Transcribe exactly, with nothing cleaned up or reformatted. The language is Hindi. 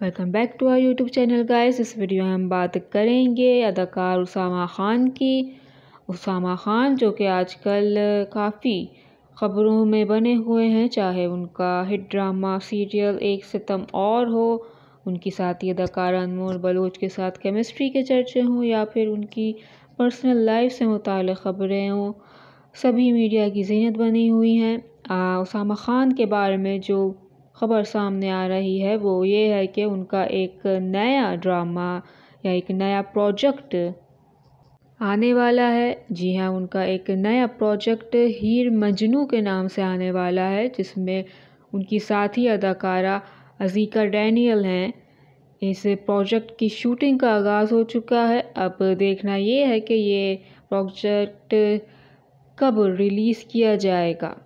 Welcome back to our YouTube channel guys. इस वीडियो में हम बात करेंगे अदाकार उसामा खान की। उसामा खान जो कि आजकल काफ़ी ख़बरों में बने हुए हैं, चाहे उनका हिट ड्रामा सीरियल एक सितम और हो, उनकी साथी अदाकारा अनमोल बलोच के साथ केमिस्ट्री के चर्चे हों, या फिर उनकी पर्सनल लाइफ से मुताल्लिक़ ख़बरें हों, सभी मीडिया की ज़ीनत बनी हुई हैं। उसामा खान के बारे में जो ख़बर सामने आ रही है वो ये है कि उनका एक नया ड्रामा या एक नया प्रोजेक्ट आने वाला है। जी हाँ, उनका एक नया प्रोजेक्ट हीर मजनू के नाम से आने वाला है, जिसमें उनकी साथी अदाकारा अज़ीका डैनियल हैं। इस प्रोजेक्ट की शूटिंग का आगाज़ हो चुका है। अब देखना ये है कि ये प्रोजेक्ट कब रिलीज़ किया जाएगा।